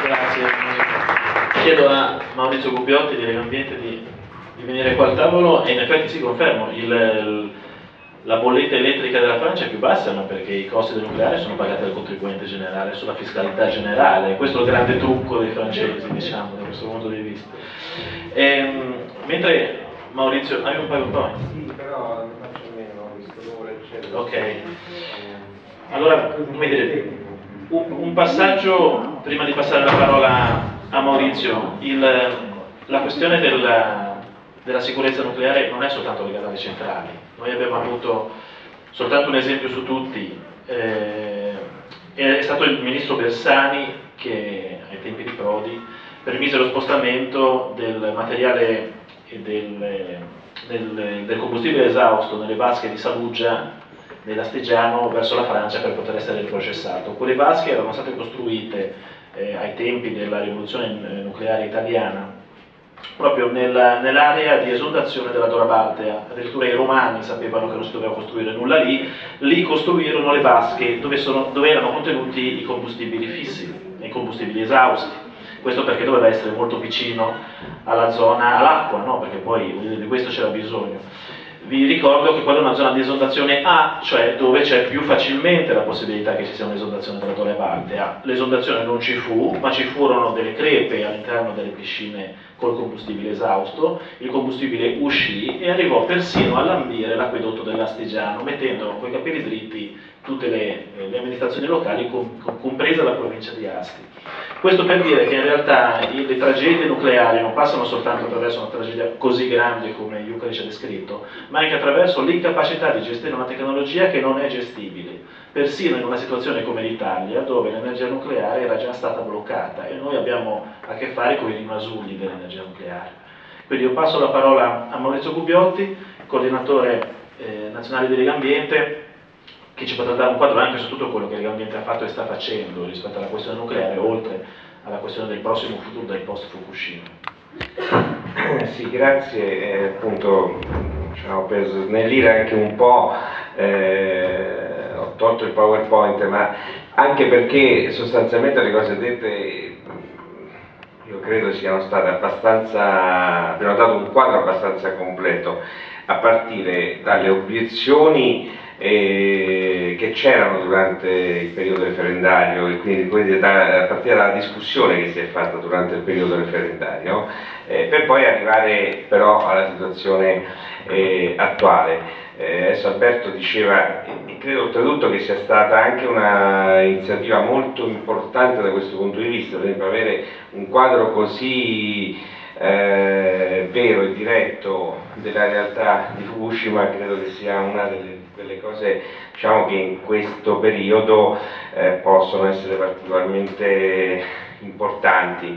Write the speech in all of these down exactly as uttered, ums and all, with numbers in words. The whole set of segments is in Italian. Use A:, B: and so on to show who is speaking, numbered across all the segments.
A: Grazie. Chiedo a Maurizio Gubbiotti di Legambiente di, di venire qua al tavolo e in effetti si confermo, il, il, la bolletta elettrica della Francia è più bassa, ma perché i costi del nucleare sono pagati dal contribuente generale sulla fiscalità generale. Questo è il grande trucco dei francesi, diciamo, da questo punto di vista. E, mentre Maurizio, hai un PowerPoint?
B: Sì, però ne faccio meno, visto l'ora eccetera.
A: Ok. Allora, come dire, un, un passaggio, prima di passare la parola a Maurizio, il, la questione della, della sicurezza nucleare non è soltanto legata alle centrali. Noi abbiamo avuto soltanto un esempio su tutti, eh, è stato il ministro Bersani che ai tempi di Prodi permise lo spostamento del materiale e del, del, del combustibile esausto nelle vasche di Saluggia nell'Astigiano verso la Francia per poter essere riprocessato. Quelle vasche erano state costruite eh, ai tempi della rivoluzione nucleare italiana proprio nell'area nell di esondazione della Dora Baltea. Addirittura i romani sapevano che non si doveva costruire nulla lì, lì costruirono le vasche dove, sono, dove erano contenuti i combustibili fissi, i combustibili esausti. Questo perché doveva essere molto vicino alla zona, all'acqua, no? Perché poi di questo c'era bisogno. Vi ricordo che quella è una zona di esondazione A, cioè dove c'è più facilmente la possibilità che ci sia un'esondazione della Dora Baltea. L'esondazione non ci fu, ma ci furono delle crepe all'interno delle piscine col combustibile esausto, il combustibile uscì e arrivò persino a lambire l'acquedotto dell'Astigiano, mettendo coi capelli dritti tutte le, le amministrazioni locali, com, compresa la provincia di Asti. Questo per dire che in realtà le tragedie nucleari non passano soltanto attraverso una tragedia così grande come Yucca ci ha descritto, ma anche attraverso l'incapacità di gestire una tecnologia che non è gestibile, persino in una situazione come l'Italia, dove l'energia nucleare era già stata bloccata e noi abbiamo a che fare con i rimasugli dell'energia nucleare. Quindi io passo la parola a Maurizio Gubbiotti, coordinatore eh, nazionale di Legambiente, che ci potrà dare un quadro anche su tutto quello che Legambiente ha fatto e sta facendo rispetto alla questione nucleare, oltre alla questione del prossimo futuro del post Fukushima.
B: Sì, grazie. Eh, appunto, diciamo, per snellire anche un po', eh, ho tolto il PowerPoint, ma anche perché sostanzialmente le cose dette io credo siano state abbastanza, abbiano dato un quadro abbastanza completo, a partire dalle obiezioni eh, che c'erano durante il periodo referendario e quindi, quindi da, a partire dalla discussione che si è fatta durante il periodo referendario, eh, per poi arrivare però alla situazione eh, attuale. Eh, adesso Alberto diceva, e credo oltretutto che sia stata anche un'iniziativa molto importante da questo punto di vista, per esempio avere un quadro così eh, vero e diretto della realtà di Fukushima, credo che sia una delle, delle cose, diciamo, che in questo periodo eh, possono essere particolarmente importanti.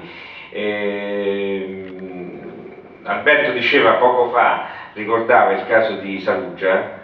B: Eh, Alberto diceva poco fa, ricordava il caso di Saluggia,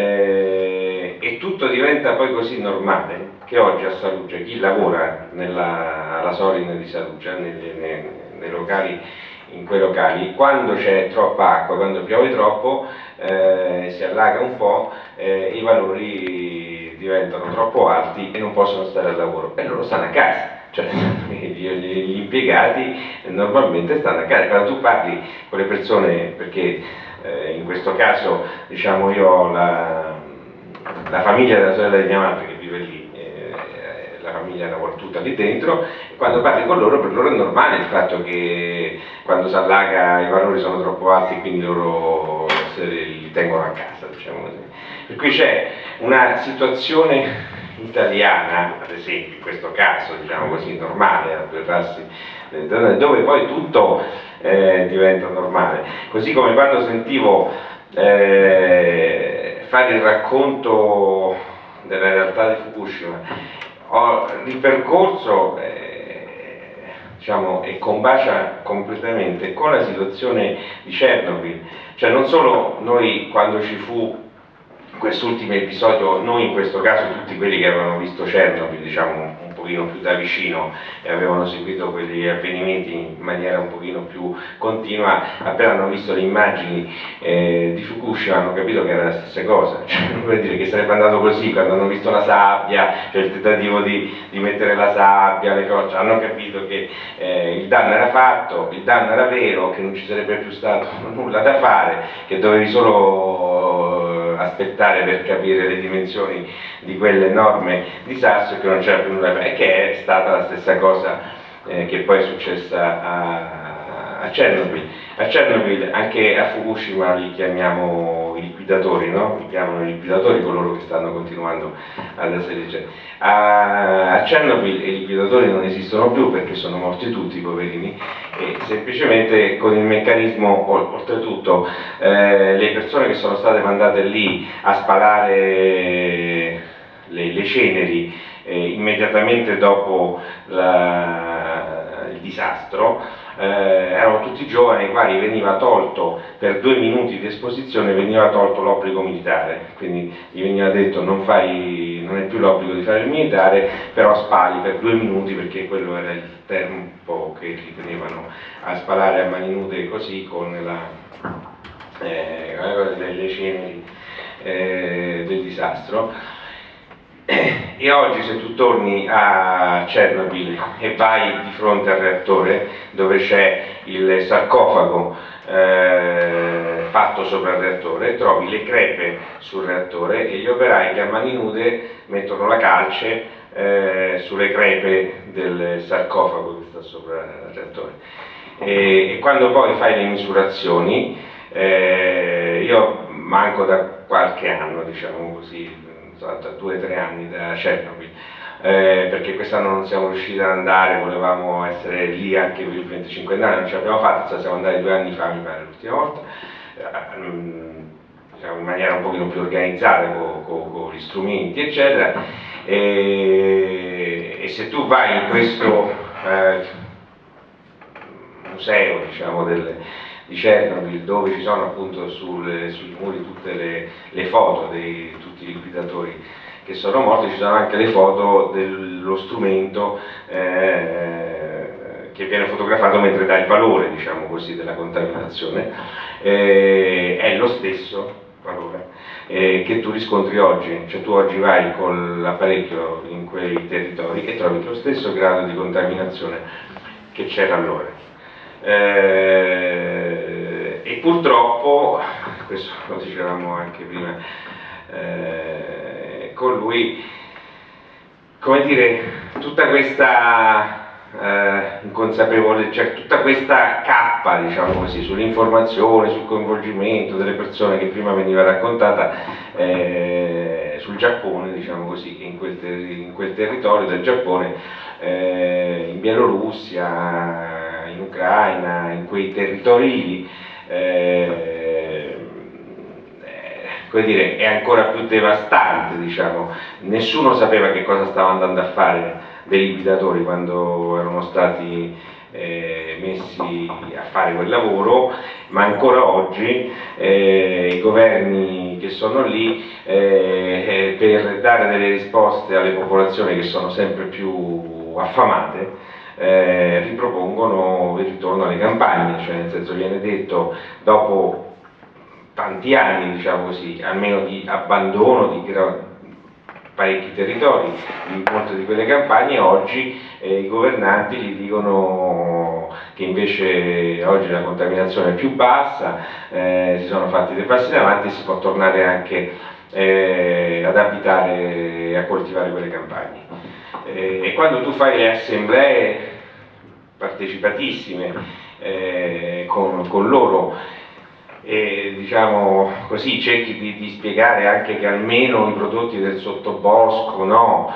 B: eh, e tutto diventa poi così normale che oggi a Saluggia chi lavora nella, alla Sorin di Saluggia, nei, nei, nei locali, in quei locali, quando c'è troppa acqua, quando piove troppo, eh, si allaga un po', eh, i valori diventano troppo alti e non possono stare al lavoro e loro stanno a casa. Cioè, gli, gli impiegati normalmente stanno a casa. Quando tu parli con le persone, perché eh, in questo caso, diciamo, io ho la, la famiglia della sorella di mia madre che vive lì, eh, la famiglia lavora tutta lì dentro, e quando parli con loro, per loro è normale il fatto che quando si allaga i valori sono troppo alti e quindi loro se li tengono a casa, diciamo così. Per cui c'è una situazione italiana, ad esempio, in questo caso, diciamo così, normale, a due passi, dove poi tutto eh, diventa normale. Così come quando sentivo eh, fare il racconto della realtà di Fukushima, ho ripercorso eh, diciamo, e combacia completamente con la situazione di Chernobyl. Cioè, non solo noi, quando ci fu quest'ultimo episodio, noi in questo caso tutti quelli che avevano visto Chernobyl, diciamo un pochino più da vicino e avevano seguito quegli avvenimenti in maniera un pochino più continua, appena hanno visto le immagini eh, di Fukushima hanno capito che era la stessa cosa, cioè, non vuol dire che sarebbe andato così quando hanno visto la sabbia, cioè il tentativo di, di mettere la sabbia, le cose, hanno capito che eh, il danno era fatto, il danno era vero, che non ci sarebbe più stato nulla da fare, che dovevi solo aspettare per capire le dimensioni di quell'enorme disastro e che non c'era più nulla da fare, e che è stata la stessa cosa eh, che poi è successa a, a Chernobyl. A Chernobyl, anche a Fukushima li chiamiamo i liquidatori, no? Li chiamano i liquidatori coloro che stanno continuando ad essere. A, a Chernobyl i liquidatori non esistono più perché sono morti tutti i poverini, e semplicemente con il meccanismo, oltretutto, eh, le persone che sono state mandate lì a spalare le, le ceneri eh, immediatamente dopo la, il disastro, Eh, erano tutti giovani ai quali veniva tolto per due minuti di esposizione, veniva tolto l'obbligo militare, quindi gli veniva detto non, fai, non è più l'obbligo di fare il militare, però spali per due minuti perché quello era il tempo che ritenevano a spalare a mani nude così con la, eh, le ceneri eh, del disastro. E oggi se tu torni a Chernobyl e vai di fronte al reattore dove c'è il sarcofago eh, fatto sopra il reattore, trovi le crepe sul reattore e gli operai che a mani nude mettono la calce eh, sulle crepe del sarcofago che sta sopra il reattore. E, e quando poi fai le misurazioni, eh, io manco da qualche anno, diciamo così, da due o tre anni da Chernobyl, eh, perché quest'anno non siamo riusciti ad andare, volevamo essere lì anche per il venticinquennale, non ce l'abbiamo fatta, siamo andati due anni fa, mi pare, l'ultima volta, eh, diciamo, in maniera un pochino più organizzata, con, con, con gli strumenti, eccetera, e, e se tu vai in questo eh, museo, diciamo, del, di Chernobyl, dove ci sono appunto sul, sui muri tutte le, le foto di tutti i liquidatori che sono morti, ci sono anche le foto dello strumento eh, che viene fotografato mentre dà il valore, diciamo così, della contaminazione, eh, è lo stesso valore eh, che tu riscontri oggi, cioè tu oggi vai con l'apparecchio in quei territori e trovi lo stesso grado di contaminazione che c'era allora. Eh, e purtroppo, questo lo dicevamo anche prima eh, con lui, come dire, tutta questa eh, inconsapevolezza, cioè tutta questa cappa, diciamo così, sull'informazione, sul coinvolgimento delle persone che prima veniva raccontata eh, sul Giappone, diciamo così, in quel, in quel territorio del Giappone, eh, in Bielorussia, in Ucraina, in quei territori lì, eh, come dire, è ancora più devastante, diciamo. Nessuno sapeva che cosa stava andando a fare dei liquidatori quando erano stati eh, messi a fare quel lavoro, ma ancora oggi eh, i governi che sono lì eh, per dare delle risposte alle popolazioni che sono sempre più affamate, Eh, ripropongono il ritorno alle campagne, cioè nel senso viene detto dopo tanti anni, diciamo così, almeno di abbandono di parecchi territori, in molte di quelle campagne oggi eh, i governanti gli dicono che invece oggi la contaminazione è più bassa, eh, si sono fatti dei passi in avanti e si può tornare anche eh, ad abitare e a coltivare quelle campagne. E quando tu fai le assemblee partecipatissime eh, con, con loro e diciamo così cerchi di, di spiegare anche che almeno i prodotti del sottobosco, no?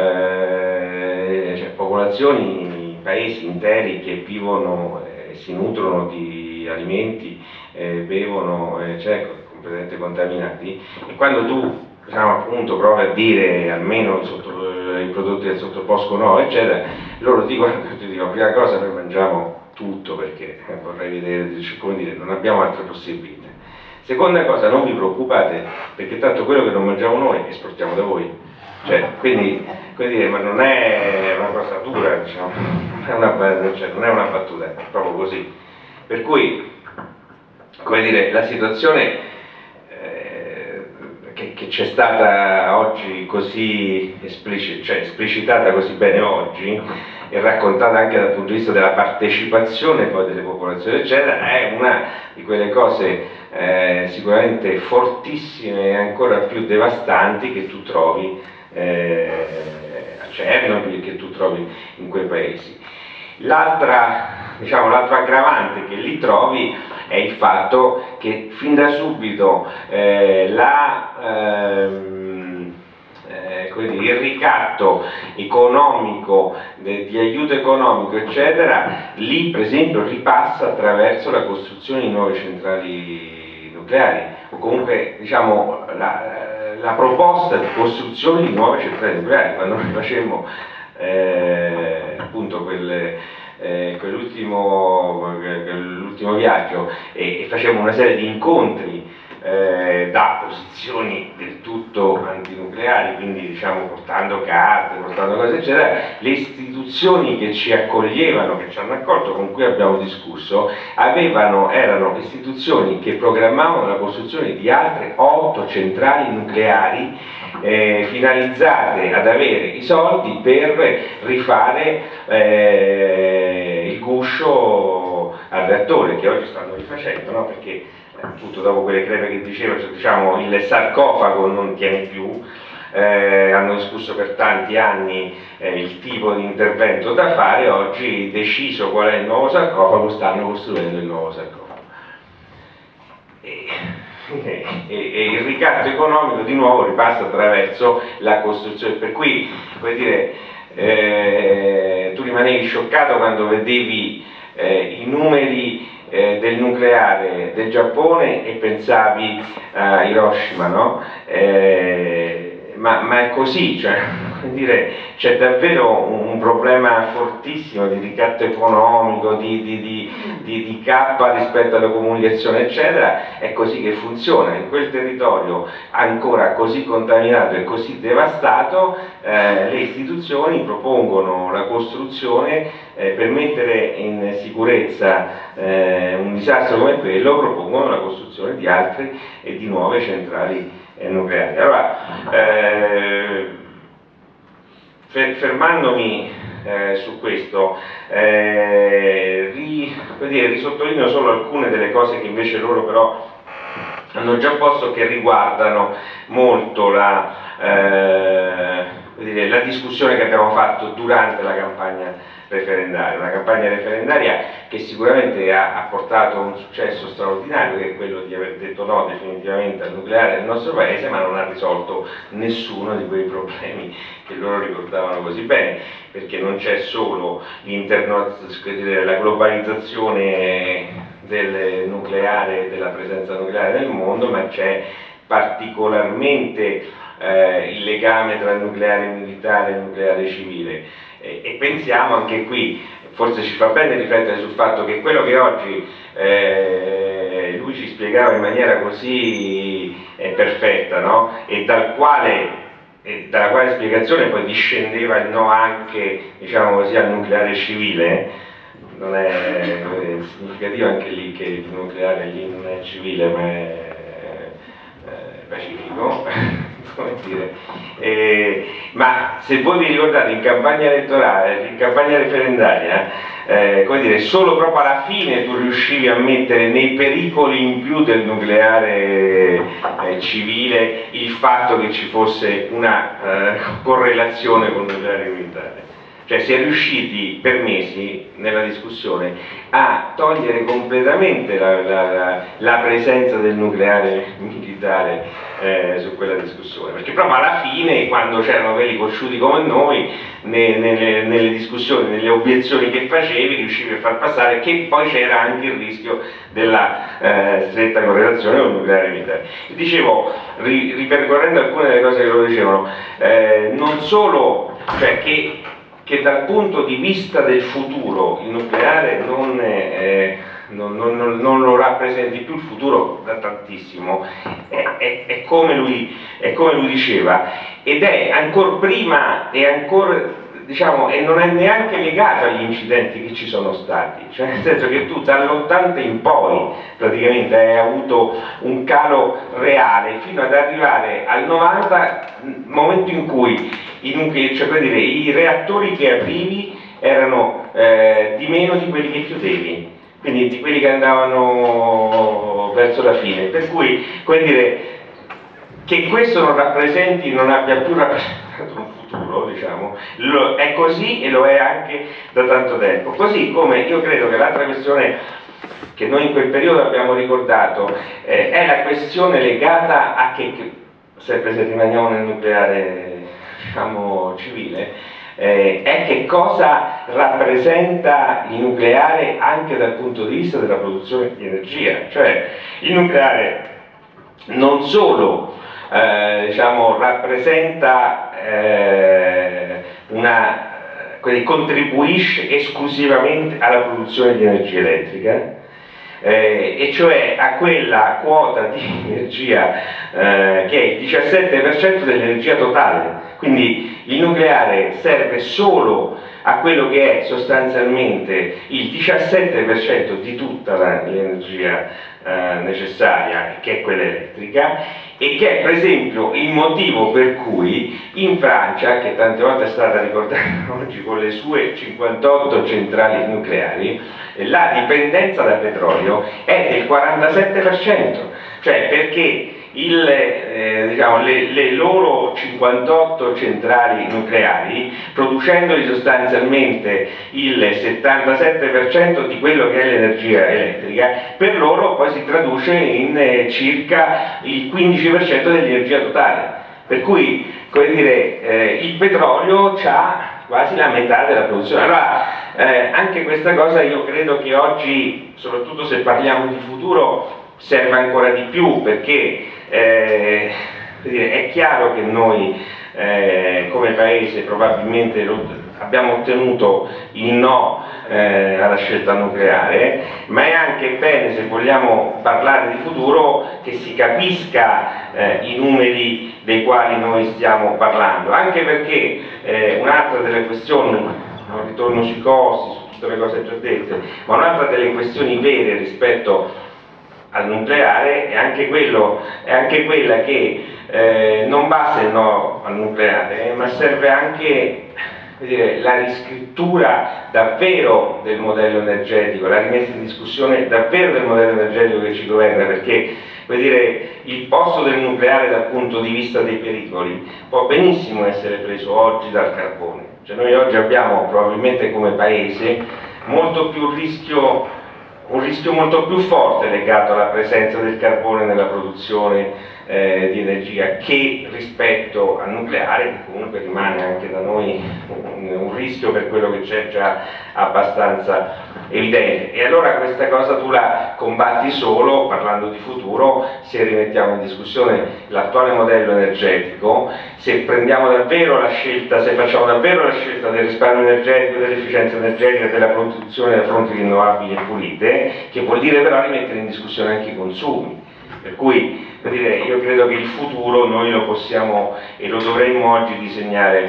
B: eh, cioè popolazioni, paesi interi che vivono e eh, si nutrono di alimenti, eh, bevono, eh, cioè completamente contaminati, e quando tu diciamo, appunto provi a dire almeno sotto, i prodotti del sottobosco no, eccetera, loro dicono, ti dico, prima cosa noi mangiamo tutto perché eh, vorrei vedere, come dire, non abbiamo altre possibilità. Seconda cosa, non vi preoccupate perché tanto quello che non mangiamo noi esportiamo da voi. Cioè, quindi, quindi, ma non è una cosa dura, diciamo, non è una, cioè, non è una battuta, è proprio così. Per cui, come dire, la situazione eh, che, che c'è stata oggi così esplici, cioè, esplicitata così bene oggi e raccontata anche dal punto di vista della partecipazione poi delle popolazioni eccetera, è una di quelle cose eh, sicuramente fortissime e ancora più devastanti che tu trovi eh, a Chernobyl, che tu trovi in quei paesi. L'altra, diciamo, l'altro aggravante che lì trovi è il fatto che fin da subito eh, la, ehm, eh, come dire, il ricatto economico, de, di aiuto economico eccetera, lì per esempio ripassa attraverso la costruzione di nuove centrali nucleari, o comunque diciamo la, la proposta di costruzione di nuove centrali nucleari. Quando noi facemmo eh, appunto quelle Eh, quell'ultimo quell viaggio e, e facevamo una serie di incontri eh, da posizioni del tutto antinucleari, quindi diciamo portando carte, portando cose eccetera, le istituzioni che ci accoglievano, che ci hanno accolto, con cui abbiamo discusso, avevano, erano istituzioni che programmavano la costruzione di altre otto centrali nucleari eh, finalizzate ad avere i soldi per rifare eh, il guscio al reattore, che oggi stanno rifacendo, no? Perché appunto dopo quelle crepe che dicevo, cioè, diciamo, il sarcofago non tiene più, eh, hanno discusso per tanti anni eh, il tipo di intervento da fare, oggi deciso qual è il nuovo sarcofago, stanno costruendo il nuovo sarcofago. E, e, e il ricatto economico di nuovo ripassa attraverso la costruzione, per cui, come dire, eh, tu rimanevi scioccato quando vedevi eh, i numeri Eh, del nucleare del Giappone e pensavi a Hiroshima, no? Eh, ma, ma è così, cioè, c'è davvero un, un problema fortissimo di ricatto economico, di, di, di, di, di cappa rispetto alla comunicazione eccetera. È così che funziona. In quel territorio ancora così contaminato e così devastato, eh, le istituzioni propongono la costruzione eh, per mettere in sicurezza eh, un disastro come quello, propongono la costruzione di altre e di nuove centrali eh, nucleari. Allora, eh, fermandomi eh, su questo, eh, ri, dire, risottolineo solo alcune delle cose che invece loro però hanno già posto, che riguardano molto la, eh, dire, la discussione che abbiamo fatto durante la campagna referendaria, una campagna referendaria che sicuramente ha, ha portato un successo straordinario, che è quello di aver detto no definitivamente al nucleare nel nostro paese, ma non ha risolto nessuno di quei problemi che loro ricordavano così bene, perché non c'è solo la globalizzazione del nucleare e della presenza nucleare nel mondo, ma c'è particolarmente eh, il legame tra il nucleare militare e il nucleare civile. E, e pensiamo anche qui, forse ci fa bene riflettere sul fatto che quello che oggi eh, lui ci spiegava in maniera così eh, perfetta, no? E dal quale e dalla quale spiegazione poi discendeva il no anche, diciamo così, al nucleare civile. Non è, è significativo anche lì che il nucleare lì non è civile ma è, è pacifico, come dire. E, ma se voi vi ricordate in campagna elettorale, in campagna referendaria, eh, come dire, solo proprio alla fine tu riuscivi a mettere nei pericoli in più del nucleare eh, civile il fatto che ci fosse una eh, correlazione con il nucleare militare. Cioè si è riusciti per mesi nella discussione a togliere completamente la, la, la, la presenza del nucleare militare eh, su quella discussione, perché proprio alla fine, quando c'erano quelli cosciuti come noi, ne, nelle, nelle discussioni, nelle obiezioni che facevi, riuscivi a far passare che poi c'era anche il rischio della eh, stretta correlazione con il nucleare militare. Dicevo, ri, ripercorrendo alcune delle cose che loro dicevano, eh, non solo, cioè che che dal punto di vista del futuro il nucleare non, eh, non, non, non lo rappresenti più il futuro da tantissimo, è, è, è, come lui, è come lui diceva, ed è ancora prima e ancora, diciamo, e non è neanche legato agli incidenti che ci sono stati, cioè nel senso che tu dall'ottanta in poi praticamente hai avuto un calo reale fino ad arrivare al novanta, momento in cui in, cioè, per dire, i reattori che aprivi erano eh, di meno di quelli che chiudevi, quindi di quelli che andavano verso la fine, per cui, come dire, che questo non rappresenti, non abbia più rappresentato un futuro, diciamo, lo, è così e lo è anche da tanto tempo. Così come io credo che l'altra questione che noi in quel periodo abbiamo ricordato eh, è la questione legata a che, che sempre se rimaniamo nel nucleare, diciamo, civile, eh, è che cosa rappresenta il nucleare anche dal punto di vista della produzione di energia. Cioè il nucleare non solo Eh, diciamo, rappresenta eh, una, quindi contribuisce esclusivamente alla produzione di energia elettrica, eh, e cioè a quella quota di energia eh, che è il diciassette per cento dell'energia totale. Quindi il nucleare serve solo a quello che è sostanzialmente il diciassette per cento di tutta l'energia eh, necessaria, che è quella elettrica, e che è per esempio il motivo per cui in Francia, che tante volte è stata ricordata oggi con le sue cinquantotto centrali nucleari, la dipendenza dal petrolio è del quarantasette per cento, cioè perché il, eh, diciamo, le, le loro cinquantotto centrali nucleari, producendoli sostanzialmente il settantasette per cento di quello che è l'energia elettrica, per loro poi si traduce in eh, circa il quindici per cento dell'energia totale. Per cui, come dire, eh, il petrolio ha quasi la metà della produzione. Allora, eh, anche questa cosa io credo che oggi, soprattutto se parliamo di futuro, serve ancora di più, perché eh, dire, è chiaro che noi eh, come Paese probabilmente lo, abbiamo ottenuto il no eh, alla scelta nucleare, ma è anche bene, se vogliamo parlare di futuro, che si capisca eh, i numeri dei quali noi stiamo parlando, anche perché eh, un'altra delle questioni, non ritorno sui costi, su tutte le cose già dette, ma un'altra delle questioni vere rispetto al nucleare è anche, quello, è anche quella che eh, non basta il no al nucleare, ma serve anche dire, la riscrittura davvero del modello energetico, la rimessa in discussione davvero del modello energetico che ci governa, perché vuol dire, il posto del nucleare dal punto di vista dei pericoli può benissimo essere preso oggi dal carbone. Cioè noi oggi abbiamo probabilmente come Paese molto più rischio, un rischio molto più forte legato alla presenza del carbone nella produzione eh, di energia che rispetto al nucleare, che comunque rimane anche da noi un, un rischio per quello che c'è già abbastanza evidente. E allora questa cosa tu la combatti solo parlando di futuro, se rimettiamo in discussione l'attuale modello energetico, se prendiamo davvero la scelta, se facciamo davvero la scelta del risparmio energetico, dell'efficienza energetica, della produzione da fonti rinnovabili e pulite, che vuol dire però rimettere in discussione anche i consumi. Per cui, per dire, io credo che il futuro noi lo possiamo e lo dovremmo oggi disegnare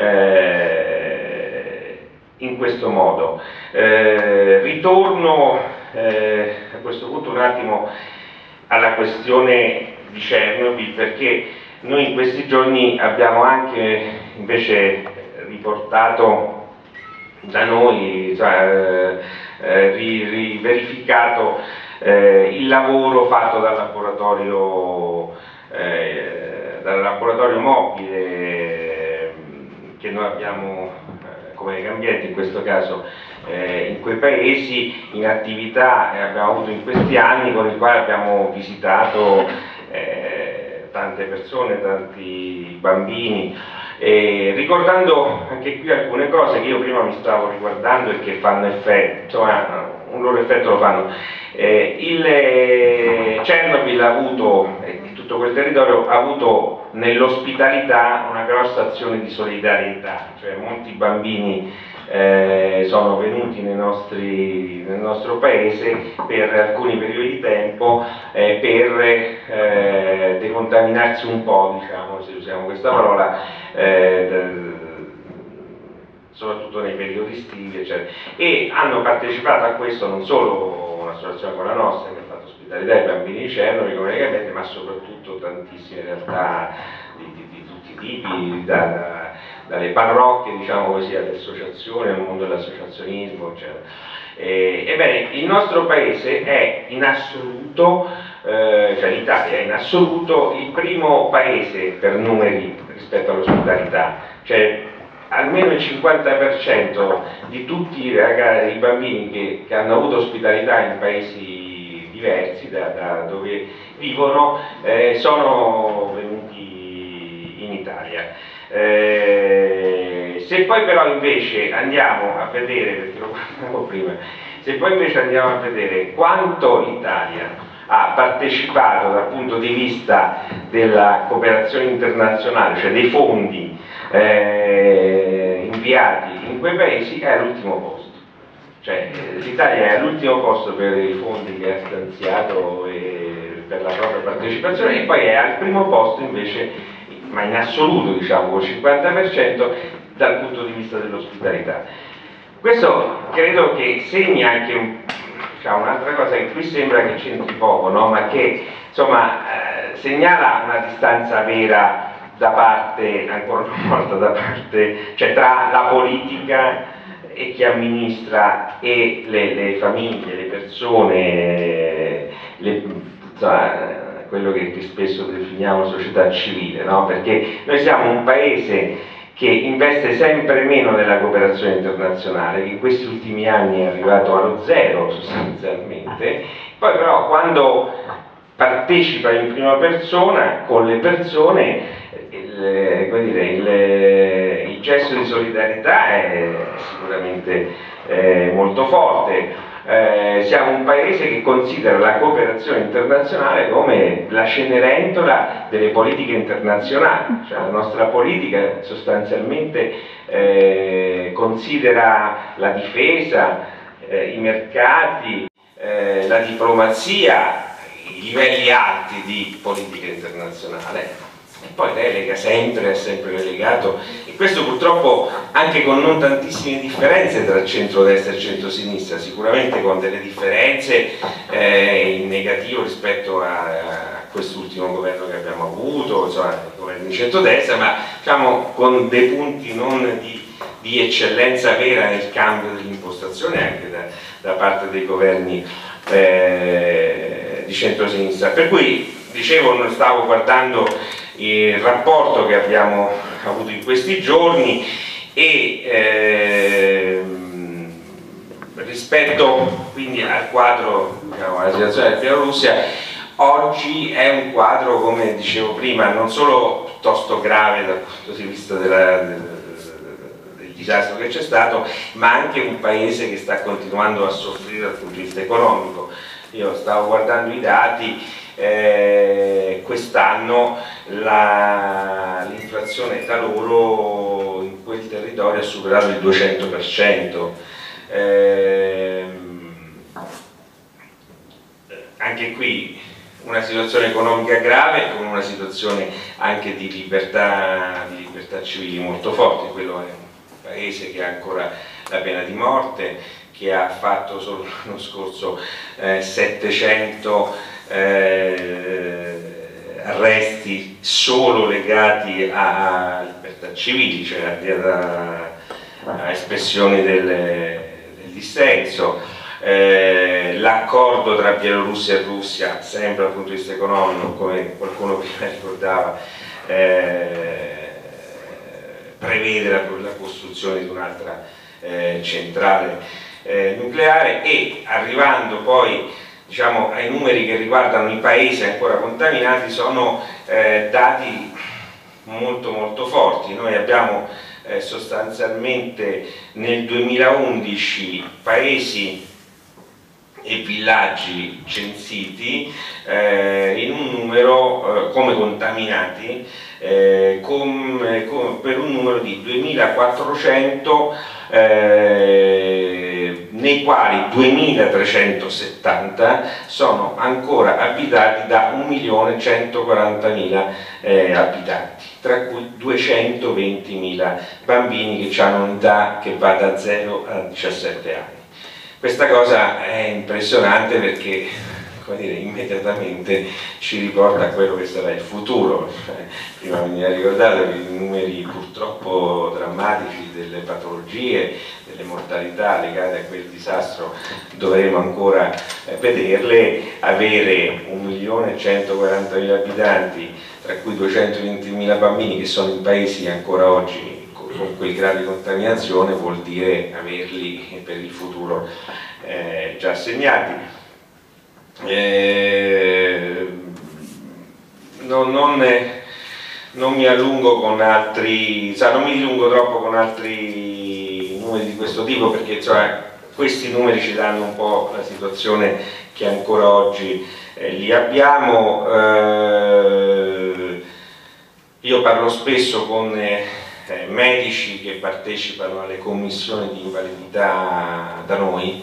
B: eh, in questo modo. Eh, ritorno eh, a questo punto un attimo alla questione di Chernobyl, perché noi in questi giorni abbiamo anche invece riportato da noi, cioè, eh, ri, ri, verificato eh, il lavoro fatto dal laboratorio, eh, dal laboratorio mobile eh, che noi abbiamo eh, come Legambiente in questo caso eh, in quei paesi, in attività che abbiamo avuto in questi anni, con il quale abbiamo visitato eh, tante persone, tanti bambini, eh, ricordando anche qui alcune cose che io prima mi stavo riguardando e che fanno effetto, insomma un loro effetto lo fanno. Eh, il eh, Chernobyl ha avuto, e eh, tutto quel territorio ha avuto nell'ospitalità una grossa azione di solidarietà, cioè molti bambini eh, sono venuti nei nostri, nel nostro paese per alcuni periodi di tempo eh, per eh, decontaminarsi un po', diciamo, se usiamo questa parola, eh, del, soprattutto nei periodi estivi, eccetera. E hanno partecipato a questo non solo un'associazione come la nostra che ha fatto ospitalità ai bambini di Cernovi, collegamente, ma soprattutto tantissime realtà di, di, di tutti i tipi, da, da, dalle parrocchie, diciamo così, alle associazioni, al mondo dell'associazionismo, eccetera. E, ebbene, il nostro paese è in assoluto, eh, cioè l'Italia è in assoluto il primo paese per numeri rispetto all'ospitalità, cioè almeno il cinquanta per cento di tutti i, ragazzi, i bambini che, che hanno avuto ospitalità in paesi diversi da, da dove vivono eh, sono venuti in Italia. Eh, se poi però invece andiamo a vedere, perché lo guardavo prima, se poi invece andiamo a vedere quanto l'Italia ha partecipato dal punto di vista della cooperazione internazionale, cioè dei fondi Eh, inviati in quei paesi, è all'ultimo posto. Cioè l'Italia è all'ultimo posto per i fondi che ha stanziato e per la propria partecipazione, e poi è al primo posto invece, ma in assoluto, diciamo, con il cinquanta per cento dal punto di vista dell'ospitalità. Questo credo che segni anche un, diciamo, un'altra cosa che qui sembra che c'entri poco, no? Ma che insomma eh, segnala una distanza vera da parte, ancora una volta da parte, cioè tra la politica e chi amministra e le, le famiglie, le persone, le, insomma, quello che, che spesso definiamo società civile, no? Perché noi siamo un paese che investe sempre meno nella cooperazione internazionale, che in questi ultimi anni è arrivato allo zero sostanzialmente, poi però quando partecipa in prima persona con le persone, il, come dire, il, il gesto di solidarietà è sicuramente eh, molto forte. Eh, siamo un paese che considera la cooperazione internazionale come la cenerentola delle politiche internazionali, cioè la nostra politica sostanzialmente eh, considera la difesa, eh, i mercati, eh, la diplomazia, i livelli alti di politica internazionale, e poi delega sempre, è sempre relegato, e questo purtroppo anche con non tantissime differenze tra il centro-destra e il centro-sinistra, sicuramente con delle differenze eh, in negativo rispetto a, a quest'ultimo governo che abbiamo avuto, insomma il governo di centro-destra, ma diciamo con dei punti non di, di eccellenza vera nel cambio dell'impostazione anche da, da parte dei governi eh, di centro-sinistra. Per cui, dicevo, stavo guardando il rapporto che abbiamo avuto in questi giorni e ehm, rispetto quindi al quadro, diciamo, alla situazione della Bielorussia, oggi è un quadro, come dicevo prima, non solo piuttosto grave dal punto di vista della, del disastro che c'è stato, ma anche un paese che sta continuando a soffrire dal punto di vista economico. Io stavo guardando i dati, eh, quest'anno l'inflazione da loro in quel territorio ha superato il duecento per cento. Eh, anche qui una situazione economica grave con una situazione anche di libertà, di libertà civili molto forte. Quello è un paese che ha ancora la pena di morte, che ha fatto solo l'anno scorso eh, settecento eh, arresti solo legati a libertà civili, cioè a, a espressioni del, del dissenso. Eh, l'accordo tra Bielorussia e Russia, sempre dal punto di vista economico, come qualcuno prima ricordava, eh, prevede la, la costruzione di un'altra eh, centrale eh, nucleare, e arrivando poi, diciamo, ai numeri che riguardano i paesi ancora contaminati, sono eh, dati molto molto forti. Noi abbiamo eh, sostanzialmente nel duemilaundici paesi e villaggi censiti eh, in un numero eh, come contaminati eh, com, com, per un numero di duemilaquattrocento, eh, nei quali duemilatrecentosettanta sono ancora abitati da un milione centoquarantamila eh, abitanti, tra cui duecentoventimila bambini che hanno un'età che va da zero a diciassette anni. Questa cosa è impressionante perché, come dire, immediatamente ci riporta a quello che sarà il futuro. Prima mi ha ricordato i numeri purtroppo drammatici delle patologie, delle mortalità legate a quel disastro, dovremo ancora vederle. Avere un milione centoquarantamila abitanti, tra cui duecentoventimila bambini, che sono in paesi ancora oggi con quei gradi di contaminazione, vuol dire averli per il futuro eh, già segnati. Eh, non, non, non mi allungo con altri, cioè non mi dilungo troppo con altri numeri di questo tipo, perché cioè, questi numeri ci danno un po' la situazione che ancora oggi eh, li abbiamo. Eh, io parlo spesso con eh, Eh, medici che partecipano alle commissioni di invalidità da noi.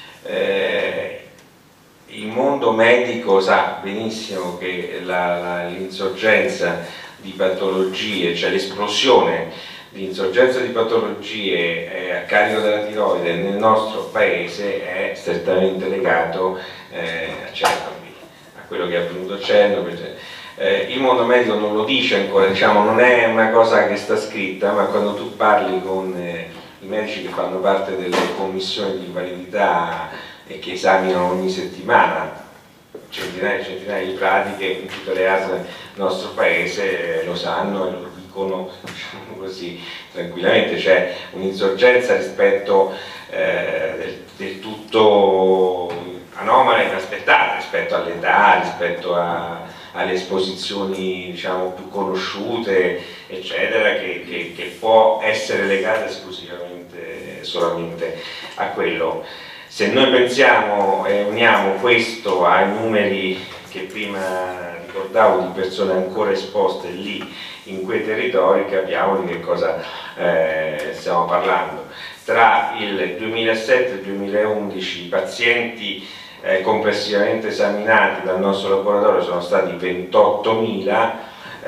B: Eh, il mondo medico sa benissimo che l'insorgenza di patologie, cioè l'esplosione di insorgenza di patologie eh, a carico della tiroide nel nostro paese è strettamente legato eh, a Chernobyl, a quello che è avvenuto a Chernobyl. Eh, il mondo medico non lo dice ancora, diciamo, non è una cosa che sta scritta, ma quando tu parli con eh, i medici che fanno parte delle commissioni di invalidità e che esaminano ogni settimana centinaia e centinaia di pratiche in tutte le A S L del nostro paese, eh, lo sanno e lo dicono, diciamo così, tranquillamente. C'è un'insorgenza rispetto eh, del, del tutto anomala e inaspettata rispetto all'età, rispetto a alle esposizioni, diciamo, più conosciute, eccetera, che, che, che può essere legata esclusivamente solamente a quello. Se noi pensiamo e uniamo questo ai numeri che prima ricordavo di persone ancora esposte lì in quei territori, capiamo di che cosa eh, stiamo parlando. Tra il duemilasette e il duemilaundici i pazienti Eh, complessivamente esaminati dal nostro laboratorio sono stati ventottomila,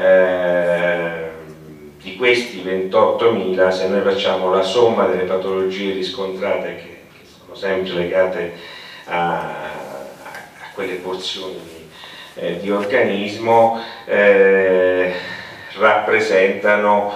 B: eh, di questi ventottomila, se noi facciamo la somma delle patologie riscontrate, che, che sono sempre legate a, a quelle porzioni di, eh, di organismo, eh, rappresentano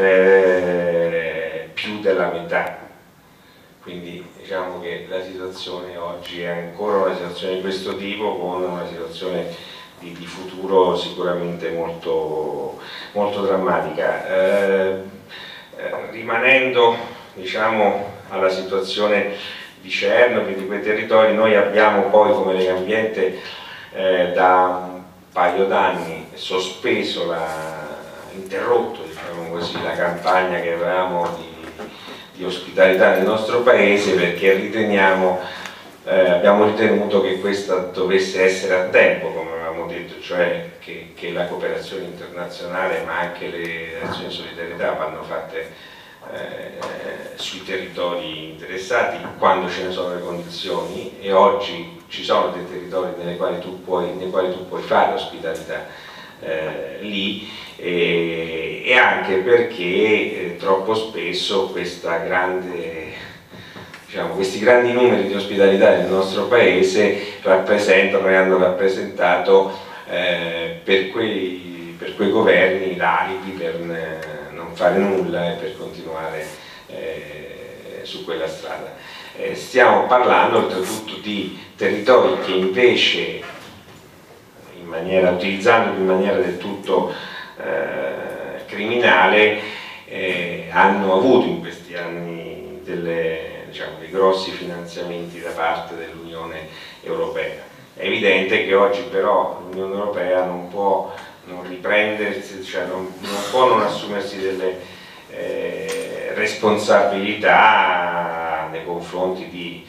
B: eh, più della metà. Quindi diciamo che la situazione oggi è ancora una situazione di questo tipo, con una situazione di, di futuro sicuramente molto, molto drammatica. Eh, eh, rimanendo, diciamo, alla situazione di Chernobyl, di quei territori, noi abbiamo poi come Legambiente eh, da un paio d'anni sospeso, la, interrotto, diciamo così, la campagna che avevamo di di ospitalità nel nostro paese, perché riteniamo, eh, abbiamo ritenuto che questa dovesse essere a tempo, come avevamo detto, cioè che, che la cooperazione internazionale ma anche le azioni di solidarietà vanno fatte eh, sui territori interessati quando ce ne sono le condizioni, e oggi ci sono dei territori nei quali tu puoi, nei quali tu puoi fare ospitalità eh, lì. E, e anche perché eh, troppo spesso questa grande, diciamo, questi grandi numeri di ospitalità nel nostro paese rappresentano e hanno rappresentato eh, per, quei, per quei governi l'alibi per eh, non fare nulla e per continuare eh, su quella strada. Eh, stiamo parlando oltretutto di territori che invece, in maniera, utilizzandoli in maniera del tutto Eh, criminale, eh, hanno avuto in questi anni delle, diciamo, dei grossi finanziamenti da parte dell'Unione Europea. È evidente che oggi però l'Unione Europea non può non riprendersi, cioè non, non può non assumersi delle eh, responsabilità nei confronti di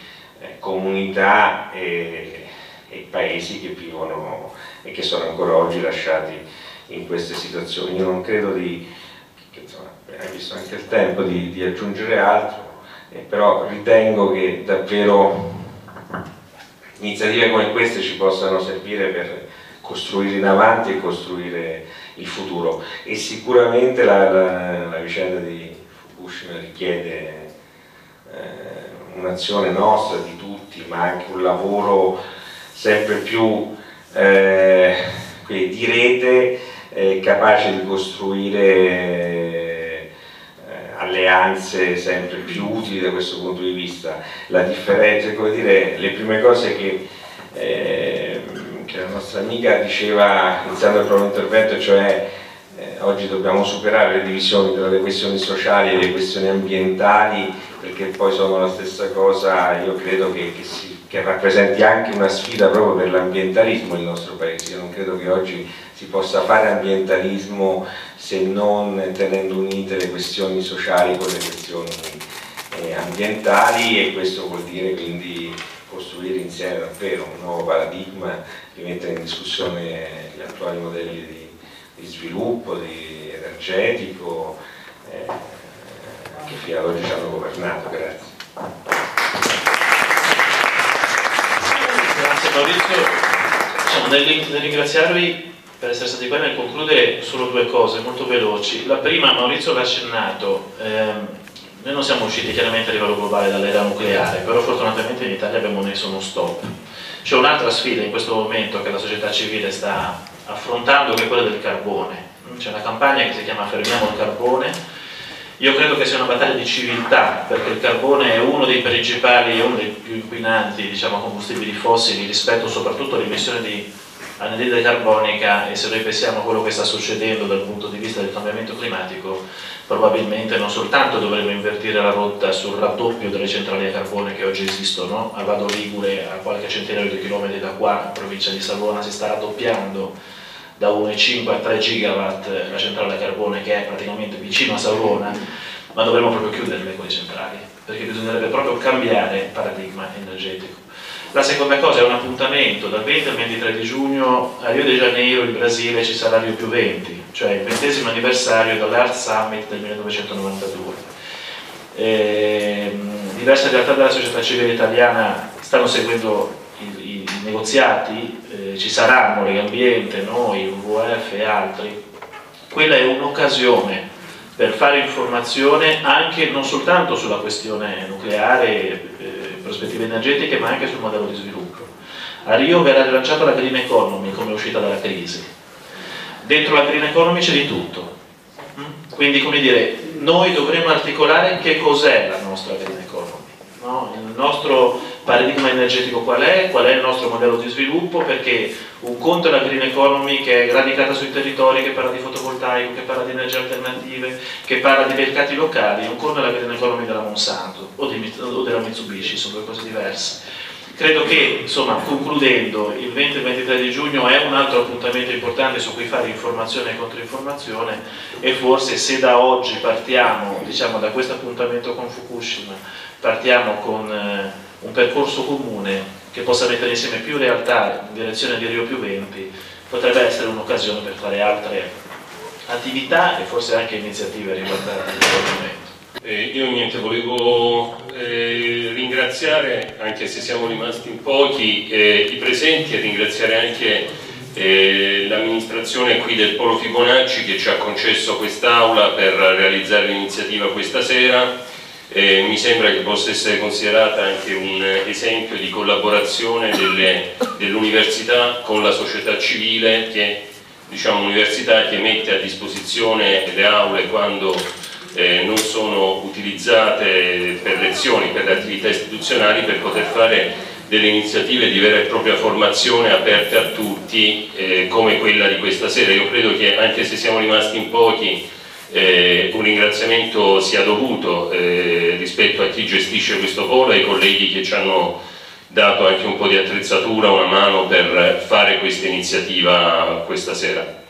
B: eh, comunità e, e paesi che vivono e che sono ancora oggi lasciati in queste situazioni. Io non credo di, che, insomma, hai visto anche il tempo di, di aggiungere altro, eh, però ritengo che davvero iniziative come queste ci possano servire per costruire in avanti e costruire il futuro, e sicuramente la, la, la vicenda di Fukushima richiede eh, un'azione nostra, di tutti, ma anche un lavoro sempre più eh, di rete, eh, capace di costruire eh, alleanze sempre più utili da questo punto di vista. La differenza, come dire, le prime cose che eh, che la nostra amica diceva iniziando il proprio intervento, cioè eh, oggi dobbiamo superare le divisioni tra le questioni sociali e le questioni ambientali, perché poi sono la stessa cosa. Io credo che, che, si, che rappresenti anche una sfida proprio per l'ambientalismo nel nostro paese. Io non credo che oggi si possa fare ambientalismo se non tenendo unite le questioni sociali con le questioni eh, ambientali, e questo vuol dire quindi costruire insieme davvero un nuovo paradigma, rimettere in discussione gli attuali modelli di, di sviluppo, di energetico, eh, che fino ad oggi ci hanno governato. Grazie.
A: Grazie Maurizio. Diciamo, nel, nel ringraziarvi per essere stati qua, nel concludere solo due cose molto veloci. La prima, Maurizio l'ha accennato, ehm, noi non siamo usciti chiaramente a livello globale dall'era nucleare, però fortunatamente in Italia abbiamo messo uno stop. C'è un'altra sfida in questo momento che la società civile sta affrontando, che è quella del carbone. C'è una campagna che si chiama Fermiamo il carbone. Io credo che sia una battaglia di civiltà, perché il carbone è uno dei principali, è uno dei più inquinanti, diciamo, combustibili fossili rispetto soprattutto all'emissione di anidride carbonica, e se noi pensiamo a quello che sta succedendo dal punto di vista del cambiamento climatico, probabilmente non soltanto dovremmo invertire la rotta sul raddoppio delle centrali a carbone che oggi esistono, a Vado Ligure, a qualche centinaio di chilometri da qua, in provincia di Savona, si sta raddoppiando da uno virgola cinque a tre gigawatt la centrale a carbone, che è praticamente vicino a Savona, ma dovremmo proprio chiuderle quelle centrali, perché bisognerebbe proprio cambiare il paradigma energetico. La seconda cosa è un appuntamento: dal venti al ventitré di giugno a Rio de Janeiro, in Brasile, ci sarà Rio più venti, cioè il ventesimo anniversario dell'Earth Summit del millenovecentonovantadue. E, diverse realtà della società civile italiana stanno seguendo i, i negoziati, eh, ci saranno Legambiente, noi, W W F e altri. Quella è un'occasione per fare informazione anche non soltanto sulla questione nucleare, eh, prospettive energetiche, ma anche sul modello di sviluppo. A Rio verrà rilanciata la Green Economy come uscita dalla crisi. Dentro la Green Economy c'è di tutto. Quindi, come dire, noi dovremmo articolare che cos'è la nostra Green Economy, no? Il nostro paradigma energetico qual è, qual è il nostro modello di sviluppo, perché un conto è la Green Economy che è radicata sui territori, che parla di fotovoltaico, che parla di energie alternative, che parla di mercati locali, un conto è la Green Economy della Monsanto o, di, o della Mitsubishi, sono due cose diverse. Credo che, insomma, concludendo, il venti e il ventitré di giugno è un altro appuntamento importante su cui fare informazione e controinformazione, e forse se da oggi partiamo, diciamo, da questo appuntamento con Fukushima, partiamo con eh, un percorso comune che possa mettere insieme più realtà in direzione di Rio più venti, potrebbe essere un'occasione per fare altre attività e forse anche iniziative riguardanti il argomento.
C: Eh, io niente, volevo eh, ringraziare, anche se siamo rimasti in pochi, eh, i presenti, e ringraziare anche eh, l'amministrazione qui del Polo Fibonacci che ci ha concesso quest'aula per realizzare l'iniziativa questa sera. Eh, mi sembra che possa essere considerata anche un esempio di collaborazione dell'università con la società civile, che, diciamo, un'università che mette a disposizione le aule quando eh, non sono utilizzate per lezioni, per le attività istituzionali, per poter fare delle iniziative di vera e propria formazione aperte a tutti, eh, come quella di questa sera. Io credo che, anche se siamo rimasti in pochi, Eh, un ringraziamento sia dovuto eh, rispetto a chi gestisce questo polo e ai colleghi che ci hanno dato anche un po' di attrezzatura, una mano per fare questa iniziativa questa sera.